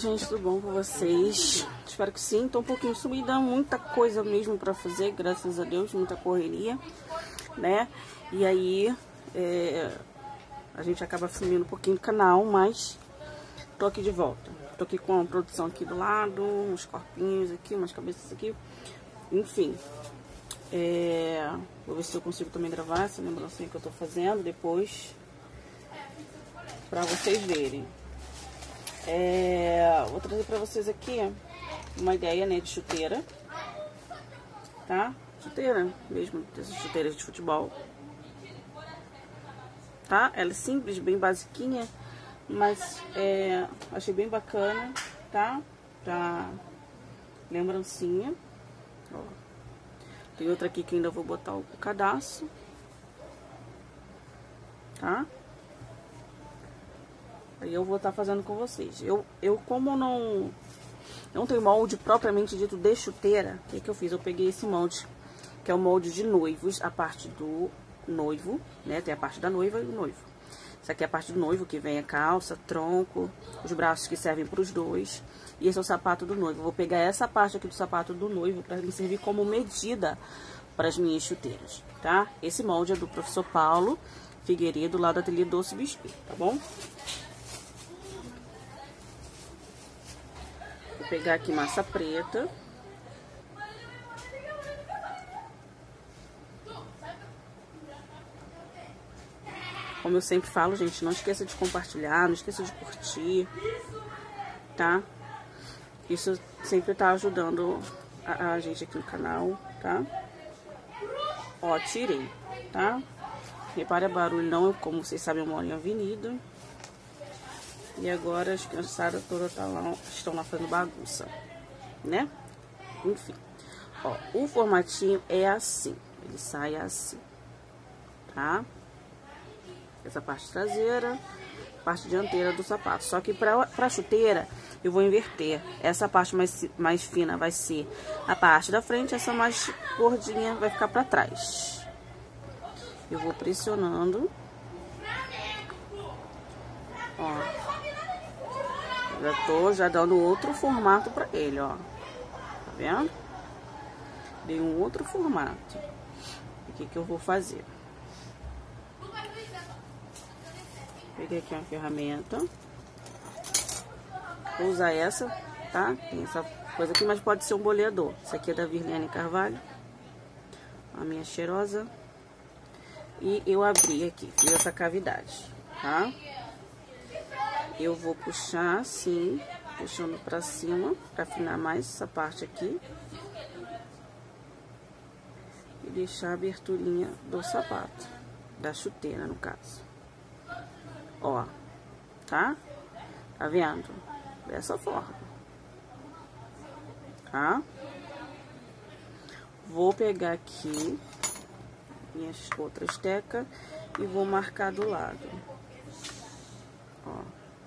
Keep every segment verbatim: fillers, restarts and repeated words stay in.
gente, tudo bom com vocês? Espero que sim. Tô um pouquinho sumida, muita coisa mesmo pra fazer, graças a Deus, muita correria, né? E aí, é, a gente acaba sumindo um pouquinho do canal, mas tô aqui de volta. Tô aqui com a produção aqui do lado, uns corpinhos aqui, umas cabeças aqui, enfim. É, vou ver se eu consigo também gravar essa lembrancinha que eu tô fazendo depois, pra vocês verem. É, vou trazer pra vocês aqui uma ideia, né, de chuteira, tá? Chuteira mesmo, dessas chuteiras de futebol, tá? Ela é simples, bem basiquinha, mas é, achei bem bacana, tá? Pra lembrancinha. Ó. Tem outra aqui que ainda vou botar o cadastro, tá? Aí eu vou estar tá fazendo com vocês. Eu, eu como não não tenho molde propriamente dito de chuteira, o que que eu fiz? Eu peguei esse molde, que é o molde de noivos, a parte do noivo, né? Tem a parte da noiva e o noivo. Essa aqui é a parte do noivo, que vem a calça, tronco, os braços que servem para os dois. E esse é o sapato do noivo. Eu vou pegar essa parte aqui do sapato do noivo para me servir como medida para as minhas chuteiras, tá? Esse molde é do professor Paulo Figueiredo, lá do Ateliê Doce Biscuit, tá bom? Vou pegar aqui massa preta. Como eu sempre falo, gente, não esqueça de compartilhar, não esqueça de curtir, tá? Isso sempre tá ajudando a, a gente aqui no canal, tá? Ó, tirei, tá? Repare o barulho, não, como vocês sabem, eu moro em avenida. E agora as criançadas todas tá lá, estão lá fazendo bagunça, né? Enfim, ó, o formatinho é assim, ele sai assim, tá? Essa parte traseira, parte dianteira do sapato. Só que pra, pra chuteira, eu vou inverter. Essa parte mais, mais fina vai ser a parte da frente, essa mais gordinha vai ficar pra trás. Eu vou pressionando. Ó. Já tô já dando outro formato pra ele, ó. Tá vendo? Dei um outro formato. O que que eu vou fazer? Peguei aqui uma ferramenta. Vou usar essa, tá? Tem essa coisa aqui, mas pode ser um boleador. Essa aqui é da Virlene Carvalho. A minha cheirosa. E eu abri aqui, fiz essa cavidade, tá? Eu vou puxar assim, puxando pra cima, pra afinar mais essa parte aqui. E deixar a aberturinha do sapato, da chuteira, no caso. Ó, tá? Tá vendo? Dessa forma. Tá? Vou pegar aqui minhas outras tecas e vou marcar do lado. Ó.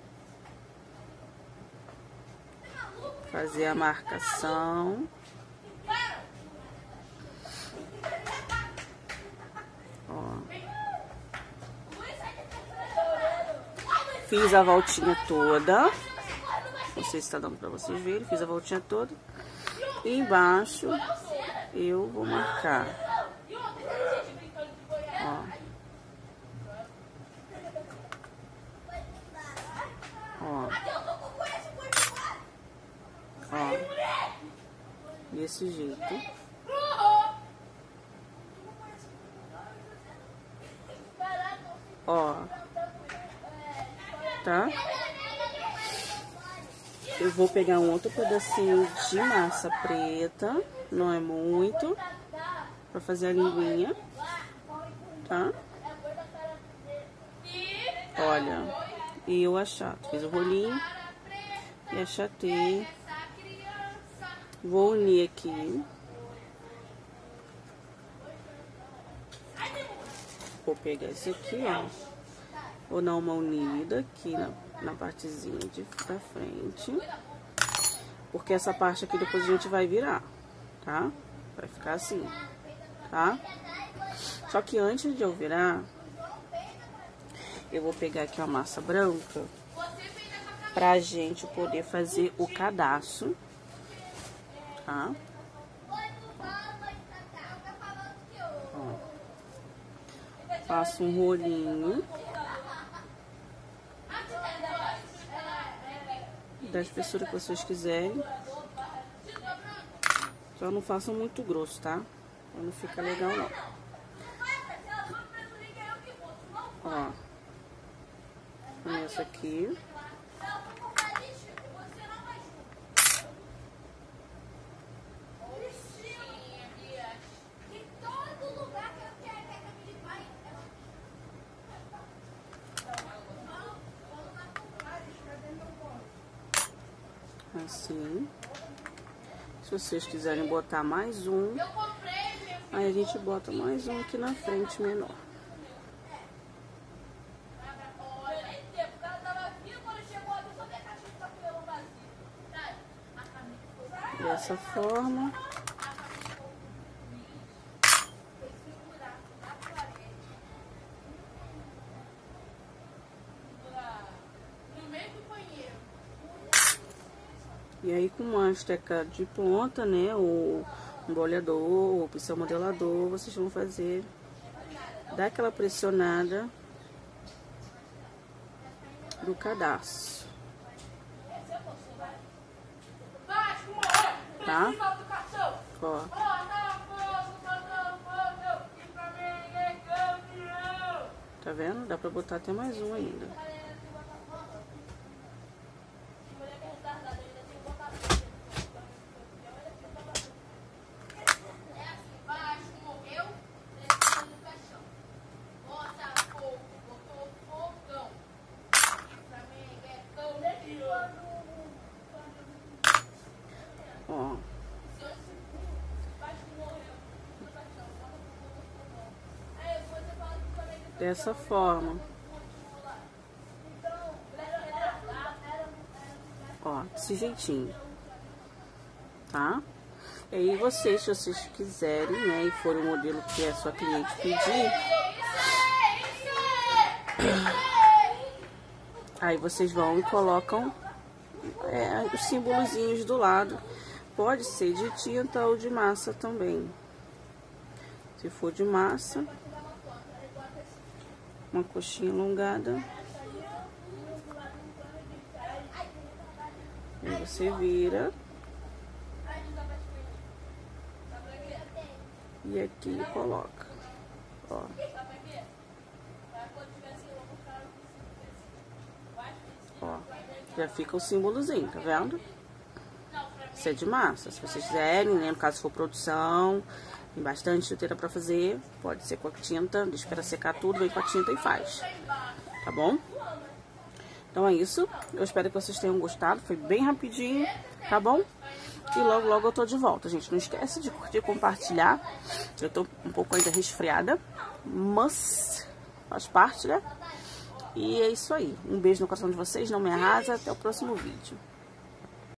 Fazer a marcação. Ó. Fiz a voltinha toda. Não sei se tá dando pra vocês verem. Fiz a voltinha toda. E embaixo eu vou marcar. Ó. Ó. Ó. Desse jeito. Ó. Tá? Eu vou pegar um outro pedacinho de massa preta, não é muito, pra fazer a linguinha, tá? Olha, e eu achato, fiz o rolinho e achatei. Vou unir aqui. Vou pegar esse aqui, ó. Vou dar uma unida aqui na, na partezinha de, da frente. Porque essa parte aqui depois a gente vai virar, tá? Vai ficar assim, tá? Só que antes de eu virar, eu vou pegar aqui uma massa branca pra gente poder fazer o cadastro, tá? Ó. Faço um rolinho da espessura que vocês quiserem. Só não façam muito grosso, tá? Não fica legal, não. Ó. Começo aqui. Assim. Se vocês quiserem botar mais um, aí a gente bota mais um aqui na frente menor. Dessa forma. E aí, com uma esteca de ponta, né, ou um boleador, ou pincel modelador, vocês vão fazer, dar aquela pressionada do cadastro. Tá? Ó. Tá vendo? Dá pra botar até mais um ainda. Ó. Dessa forma. Ó, desse jeitinho. Tá? E aí vocês, se vocês quiserem, né, e for o modelo que a sua cliente pedir, aí vocês vão e colocam é, os símbolozinhos do lado. Pode ser de tinta ou de massa também. Se for de massa, uma coxinha alongada. Aí você vira. E aqui coloca. Ó. Ó. Já fica o símbolozinho, tá vendo? Isso é de massa. Se vocês quiserem, né? No caso, se for produção, tem bastante chuteira pra fazer. Pode ser com a tinta. Deixa pra secar tudo, vem com a tinta e faz. Tá bom? Então é isso. Eu espero que vocês tenham gostado. Foi bem rapidinho, tá bom? E logo, logo eu tô de volta, gente. Não esquece de curtir e compartilhar. Eu tô um pouco ainda resfriada, mas faz parte, né? E é isso aí. Um beijo no coração de vocês. Não me arrasa. Até o próximo vídeo.